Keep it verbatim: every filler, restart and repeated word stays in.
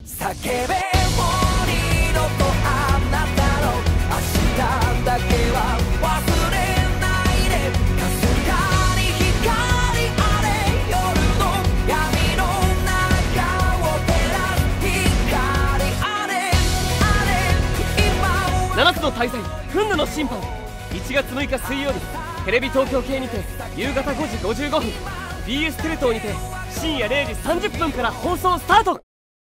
叫べ森のとあなたの明日だけは忘れないで。かすかに光あれ夜の闇の中を照らす光あれあれ今はななつの大罪フンヌの審判いちがつむいか水曜日テレビ東京系にて夕方ごじごじゅうごふん ビーエス テレ東にて深夜れいじさんじゅっぷんから放送スタート。